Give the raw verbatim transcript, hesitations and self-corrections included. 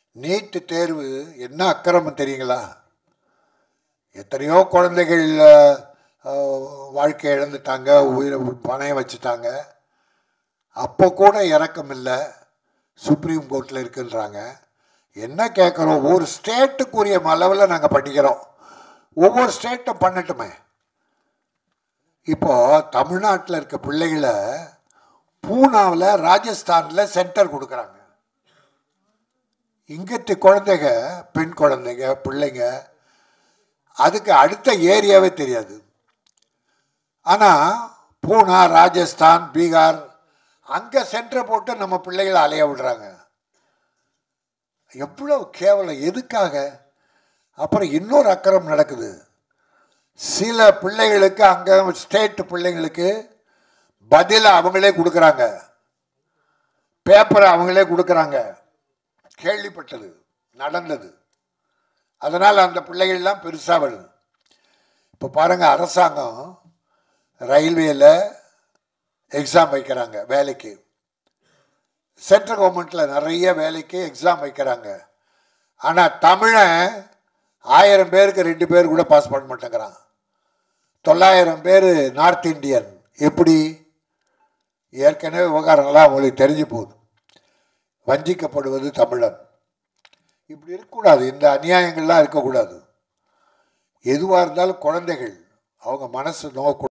NEET தேர்வு என்ன அக்கிரமம் தெரியுங்களா? எத்தனையோ குழந்தைகள் வாழ்க்கை இழந்துட்டாங்க, உயிரை பணையம் வச்சுட்டாங்க. அப்போ கூட இறக்கம் இல்லை, சுப்ரீம் கோர்ட்டில் இருக்குன்றாங்க. என்ன கேட்குறோம்? ஒவ்வொரு ஸ்டேட்டுக்குரிய அளவில் நாங்கள் படிக்கிறோம். ஒவ்வொரு ஸ்டேட்டும் பண்ணட்டுமே. இப்போது தமிழ்நாட்டில் இருக்க பிள்ளைகளை பூனாவில், ராஜஸ்தானில் சென்டர் கொடுக்குறாங்க. இங்கிட்டு குழந்தைங்க, பெண் குழந்தைங்க, பிள்ளைங்க, அதுக்கு அடுத்த ஏரியாவே தெரியாது. ஆனால் பூனா, ராஜஸ்தான், பீகார் அங்கே சென்டரை போட்டு நம்ம பிள்ளைகளை அலைய விடுறாங்க. எவ்வளோ கேவலம்! எதுக்காக? அப்புறம் இன்னொரு அக்கிரமம் நடக்குது. சில பிள்ளைகளுக்கு அங்கே ஸ்டேட் பிள்ளைங்களுக்கு பதிலை அவங்களே கொடுக்குறாங்க, பேப்பரை அவங்களே கொடுக்குறாங்க. கேள்விப்பட்டது, நடந்தது. அதனால் அந்த பிள்ளைகள்லாம் பெருசாக வருது. இப்போ பாருங்கள், அரசாங்கம் ரயில்வேயில் எக்ஸாம் வைக்கிறாங்க வேலைக்கு. சென்ட்ரல் கவர்மெண்ட்டில் நிறைய வேலைக்கு எக்ஸாம் வைக்கிறாங்க. ஆனால் தமிழன் ஆயிரம் பேருக்கு ரெண்டு பேர் கூட பாஸ் பண்ண மாட்டேங்கிறான். தொள்ளாயிரம் பேர் நார்த் இந்தியன். எப்படி? ஏற்கனவே விவகாரங்களாம் அவங்களுக்கு தெரிஞ்சு போகுது. வஞ்சிக்கப்படுவது தமிழன். இப்படி இருக்கக்கூடாது. இந்த அநியாயங்கள்லாம் இருக்கக்கூடாது. எதுவாக இருந்தாலும் குழந்தைகள் அவங்க மனசு நோக்க